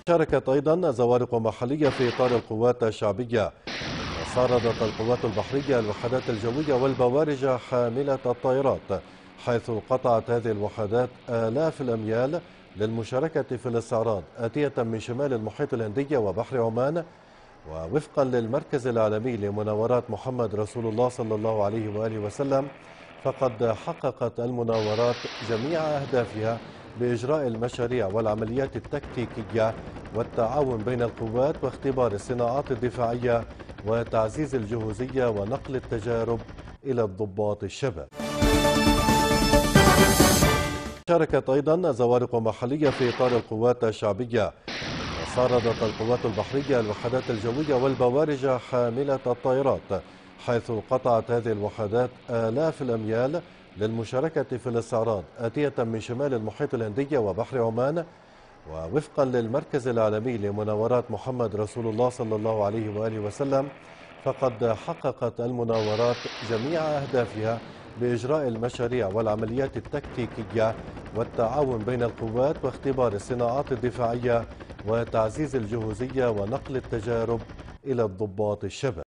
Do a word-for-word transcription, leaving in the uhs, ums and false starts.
شاركت أيضا زوارق محلية في إطار القوات الشعبية. ساردت القوات البحرية الوحدات الجوية والبوارج حاملة الطائرات، حيث قطعت هذه الوحدات آلاف الأميال للمشاركة في الاستعراض آتية من شمال المحيط الهندي وبحر عمان. ووفقا للمركز العالمي لمناورات محمد رسول الله صلى الله عليه وآله وسلم، فقد حققت المناورات جميع أهدافها بإجراء المشاريع والعمليات التكتيكية والتعاون بين القوات واختبار الصناعات الدفاعية وتعزيز الجهوزية ونقل التجارب إلى الضباط الشباب. شاركت أيضا زوارق محلية في إطار القوات الشعبية. ساردت القوات البحرية الوحدات الجوية والبوارج حاملة الطائرات، حيث قطعت هذه الوحدات آلاف الأميال للمشاركة في الاستعراض آتية من شمال المحيط الهندي وبحر عمان. ووفقا للمركز العالمي لمناورات محمد رسول الله صلى الله عليه وآله وسلم، فقد حققت المناورات جميع أهدافها بإجراء المشاريع والعمليات التكتيكية والتعاون بين القوات واختبار الصناعات الدفاعية وتعزيز الجهوزية ونقل التجارب إلى الضباط الشباب.